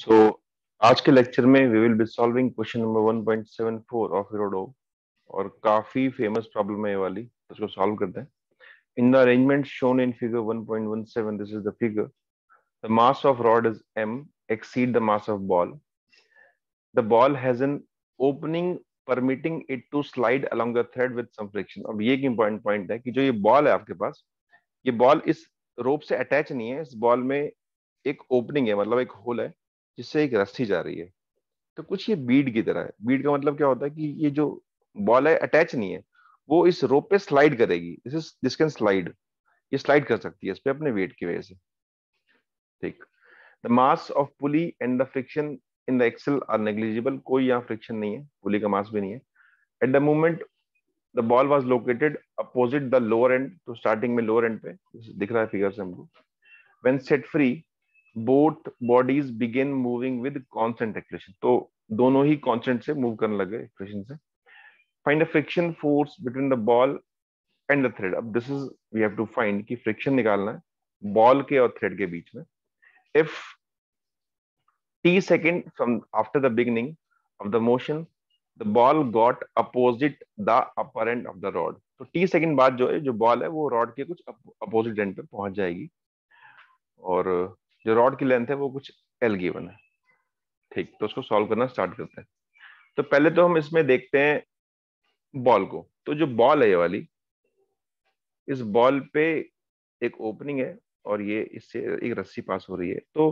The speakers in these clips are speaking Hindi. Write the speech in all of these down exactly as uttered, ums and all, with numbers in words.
सो so, आज के लेक्चर में we will be solving question number one point seven four of Irodov और काफी फेमस प्रॉब्लम है ये वाली, तो इसको सॉल्व करते हैं। In the arrangement shown in figure one point one seven, this is the figure. The mass of rod is m exceed the mass of ball. The ball has an opening permitting it to slide along the thread with some friction. अब ये एक इंपॉर्टेंट पॉइंट है कि जो ये बॉल है आपके पास, ये बॉल इस रोप से अटैच नहीं है। इस बॉल में एक ओपनिंग है, मतलब एक होल है जिससे एक रस्सी जा रही है। तो कुछ ये बीड की तरह है। बीड का मतलब क्या होता है कि ये जो बॉल है अटैच नहीं है, वो इस रोप पे स्लाइड करेगी। This is this can slide, ये स्लाइड कर सकती है इस पे अपने वेट की वजह से। ठीक। The mass of pulley and the friction in the axle are negligible. कोई यहाँ फ्रिक्शन नहीं है, पुली का मास भी नहीं है। At the moment the ball was located opposite the lower end, तो स्टार्टिंग में लोअर एंड पे दिख रहा है फिगर से हमको। When set free both bodies begin moving with constant acceleration, तो दोनों ही कांस्टेंट से मूव करने लगे एक्सेलरेशन से। Find the friction force between the ball and the thread. अब this is we have to find कि फ्रिक्शन निकालना है बॉल के और थ्रेड के बीच में। If t second from after the beginning of the motion the ball got opposite the upper end of the rod, तो t सेकंड बाद जो है जो बॉल है वो रॉड के कुछ अपोजिट एंड पे पहुंच जाएगी और जो रॉड की लेंथ है वो कुछ एल गिवन है। ठीक, तो उसको सॉल्व करना स्टार्ट करते हैं। तो पहले तो हम इसमें देखते हैं बॉल को। तो जो बॉल है ये वाली, इस बॉल पे एक ओपनिंग है और ये इससे एक रस्सी पास हो रही है। तो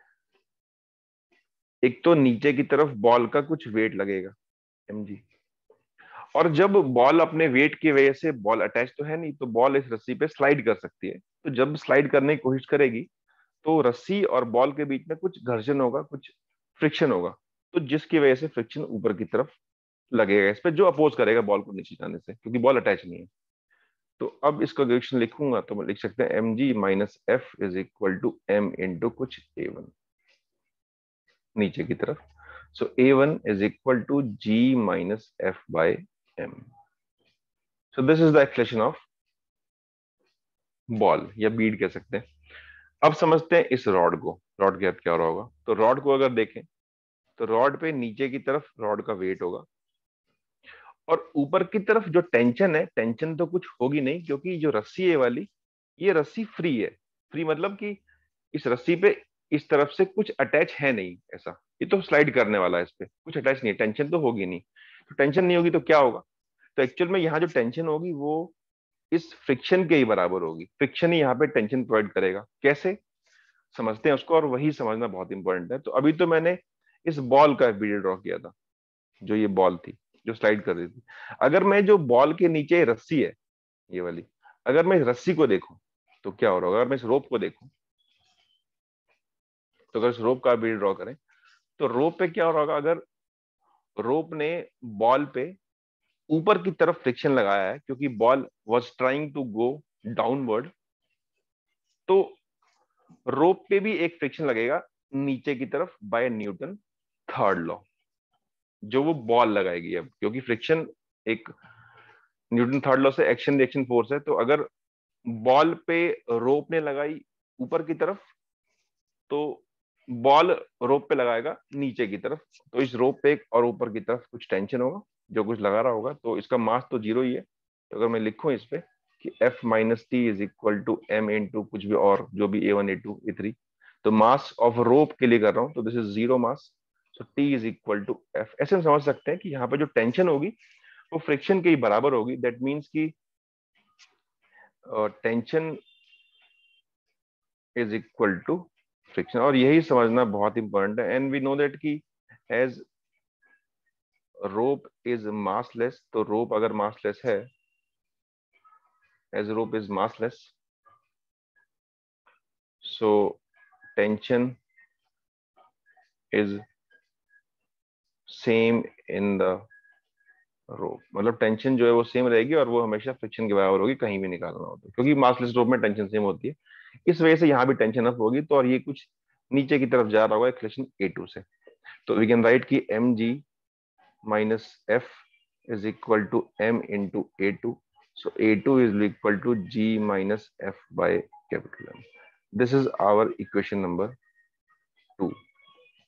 एक तो नीचे की तरफ बॉल का कुछ वेट लगेगा mg, और जब बॉल अपने वेट की वजह से, बॉल अटैच तो है नहीं, तो बॉल इस रस्सी पे स्लाइड कर सकती है। तो जब स्लाइड करने की कोशिश करेगी तो रस्सी और बॉल के बीच में कुछ घर्षण होगा, कुछ फ्रिक्शन होगा, तो जिसकी वजह से फ्रिक्शन ऊपर की तरफ लगेगा इस पे, जो अपोज करेगा बॉल को नीचे जाने से, क्योंकि बॉल अटैच नहीं है। तो अब इसका रिएक्शन लिखूंगा तो मैं लिख सकते हैं M G minus F is equal to M into कुछ ए वन नीचे की तरफ। So A one is equal to G minus F by M. So this is the acceleration of ball, या बीड कह सकते हैं। अब समझते हैं इस रॉड को, रॉड के साथ क्या हो रहा होगा। तो रॉड को अगर देखें तो रॉड पे नीचे की तरफ रॉड का वेट होगा और ऊपर की तरफ जो टेंशन है, टेंशन तो कुछ होगी नहीं, क्योंकि जो रस्सी है वाली, ये रस्सी फ्री है। फ्री मतलब कि इस रस्सी पे इस तरफ से कुछ अटैच है नहीं, ऐसा। ये तो स्लाइड करने वाला है, इस पे कुछ अटैच नहीं है, टेंशन तो होगी नहीं। तो टेंशन नहीं होगी तो क्या होगा, तो एक्चुअल में यहाँ जो टेंशन होगी वो इस फ्रिक्शन के ही बराबर होगी। फ्रिक्शन ही यहाँ पे टेंशन प्रोवाइड करेगा। कैसे समझते हैं उसको, और वही समझना बहुत इंपॉर्टेंट है। तो अभी तो मैंने इस बॉल का वीडियो ड्रॉ किया था, जो ये बॉल थी जो स्लाइड कर रही थी। अगर मैं जो बॉल के नीचे रस्सी है ये वाली, अगर मैं इस रस्सी को देखूं तो क्या हो रहा होगा। अगर मैं इस रोप को देखूं तो अगर इस रोप का वीडियो ड्रॉ करें तो रोप पे क्या हो रहा होगा। अगर रोप ने बॉल पे ऊपर की तरफ फ्रिक्शन लगाया है, क्योंकि ball was trying to go downward, तो रोप पे भी एक फ्रिक्शन लगेगा नीचे की तरफ बाय न्यूटन थर्ड लॉ, जो वो बॉल लगाएगी। अब क्योंकि फ्रिक्शन एक न्यूटन थर्ड लॉ से एक्शन रिएक्शन फोर्स है, तो अगर बॉल पे रोप ने लगाई ऊपर की तरफ, तो बॉल रोप पे लगाएगा नीचे की तरफ। तो इस रोप पे और ऊपर की तरफ कुछ टेंशन होगा, जो कुछ लगा रहा होगा। तो इसका मास तो जीरो ही है। तो अगर मैं लिखूं इस पे कि F minus T is equal to M into कुछ भी और जो भी A one A two A three, तो मास ऑफ रोप के लिए कर रहा हूं, तो this is zero mass. So T is equal to F. ऐसे हम समझ सकते हैं कि यहाँ पे जो टेंशन होगी वो फ्रिक्शन के ही बराबर होगी। दैट मीन्स की tension is equal to friction, और यही समझना बहुत इंपॉर्टेंट है। एंड वी नो दैट कि एज रोप इज मासलेस, तो रोप अगर मासलेस है, as rope is massless, so tension is same in the rope. मतलब टेंशन जो है वो सेम रहेगी और वो हमेशा फ्रिक्शन के बराबर होगी, कहीं भी निकालना हो तो, क्योंकि मासलेस रोप में टेंशन सेम होती है। इस वजह से यहाँ भी टेंशन अप होगी, तो और ये कुछ नीचे की तरफ जा रहा होगा एक्सलेशन ए टू से। तो वी कैन राइट की M G minus F is equal to M into A two. So A two is equal to G minus F by capital M. This is our equation number two.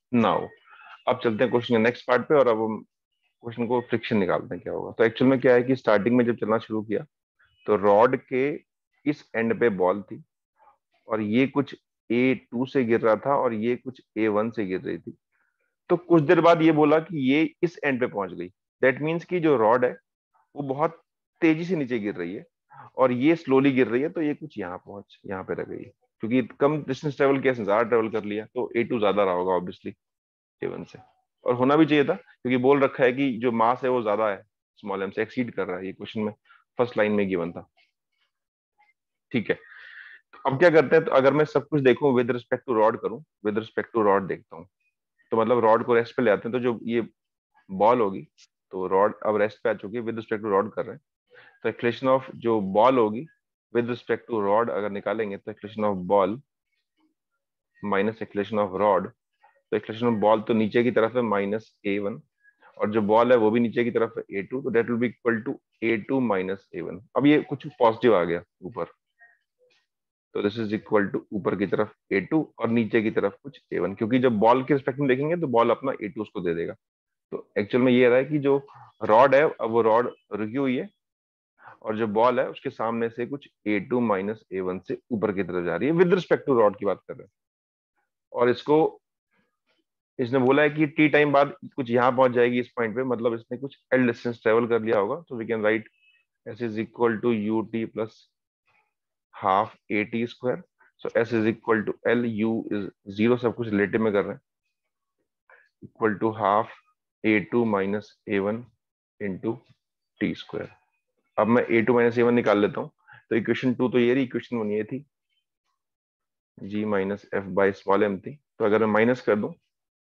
Now अब चलते हैं क्वेश्चन के नेक्स्ट पार्ट पे, और अब हम क्वेश्चन को फ्रिक्शन निकालते हैं क्या होगा। तो एक्चुअल में क्या है कि स्टार्टिंग में जब चलना शुरू किया तो रॉड के इस एंड पे बॉल थी, और ये कुछ ए टू से गिर रहा था और ये कुछ ए वन से गिर रही थी। तो कुछ देर बाद ये बोला कि ये इस एंड पे पहुंच गई। दैट मीन्स कि जो रॉड है वो बहुत तेजी से नीचे गिर रही है और ये स्लोली गिर रही है, तो ये कुछ यहाँ पहुंच यहाँ पे रह गई है। क्योंकि कम डिस्टेंस ट्रेवल किया, ज्यादा ट्रेवल कर लिया, तो ए टू ज्यादा रहा होगा ऑब्वियसली ए वन से। और होना भी चाहिए था, क्योंकि बोल रखा है कि जो मास है वो ज्यादा है, स्मॉल एम से एक्सीड कर रहा है, ये क्वेश्चन में फर्स्ट लाइन में गिवन था। ठीक है, तो अब क्या करते हैं, तो अगर मैं सब कुछ देखूं विद रिस्पेक्ट टू रॉड करूं, विद रिस्पेक्ट टू रॉड देखता हूँ, तो मतलब रॉड को रेस्ट पे ले आते हैं, तो जो ये बॉल होगी, तो रॉड अब रेस्ट पे आ चुकी है, विद रिस्पेक्ट टू रॉड कर रहे हैं, तो एक्सलेशन ऑफ जो बॉल होगी विद रिस्पेक्ट टू रॉड अगर निकालेंगे, तो acceleration of ball minus acceleration of rod, तो एक्सलेशन ऑफ बॉल तो नीचे की तरफ है माइनस ए वन, और जो बॉल है वो भी नीचे की तरफ है ए टू, तो that will be equal to A two minus A one. अब ये कुछ पॉजिटिव आ गया ऊपर, तो दिस इज इक्वल टू ऊपर की तरफ ए टू और नीचे की तरफ कुछ ए वन, क्योंकि जब बॉल के रिस्पेक्ट में देखेंगे तो बॉल अपना ए टू उसको दे देगा। तो एक्चुअल में ये रहा है कि जो रॉड है अब वो रॉड रुकी हुई है, और जो बॉल है उसके सामने से कुछ A two minus A one से ऊपर की तरफ जा रही है, विद रिस्पेक्ट टू रॉड की बात कर रहे हैं। और इसको इसने बोला है कि टी टाइम बाद कुछ यहाँ पहुंच जाएगी इस पॉइंट पे, मतलब इसने कुछ एल डिस्टेंस ट्रेवल कर लिया होगा। तो we can write S is equal to U T plus half A T square. So S is equal to L, U is zero, सब कुछ रिलेटिव में कर रहे हैं, equal to half A two minus A one into T square. अब मैं A two minus A one निकाल लेता हूँ। तो इक्वेशन टू तो ये रही, इक्वेशन वन ये थी, G minus F by small M थी। तो अगर मैं माइनस कर दूं,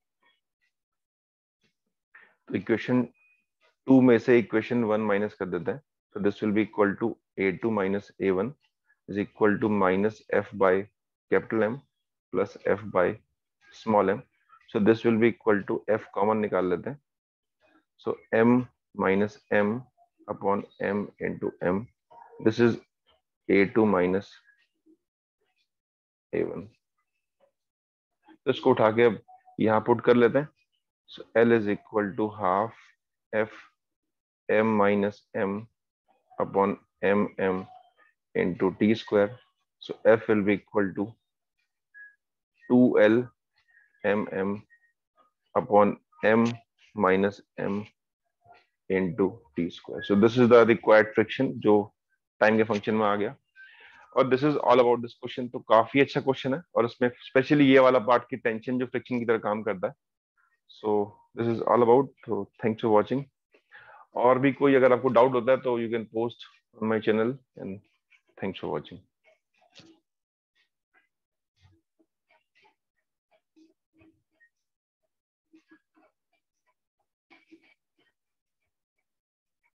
तो इक्वेशन टू में से इक्वेशन वन माइनस कर देते हैं, तो this will be equal to A two minus A one is equal to minus F by capital M plus F by small M. So this will be equal to F common निकाल लेते हैं, so M minus M upon M into M, this is A two minus A one. तो इसको उठा के अब यहाँ पुट कर लेते हैं। So L is equal to half F M minus M upon M M into t square. So F will be equal to to L mm upon m minus m into t square. So this is the required friction जो टाइम के फंक्शन में आ गया। और this is all about this question. तो काफी अच्छा क्वेश्चन है, और इसमें स्पेशली ये वाला पार्ट की टेंशन जो फ्रिक्शन की तरह काम करता है। So this is all about, तो थैंक्स फॉर वाचिंग। और भी कोई अगर आपको डाउट होता है तो you can post on my channel, and thanks for watching.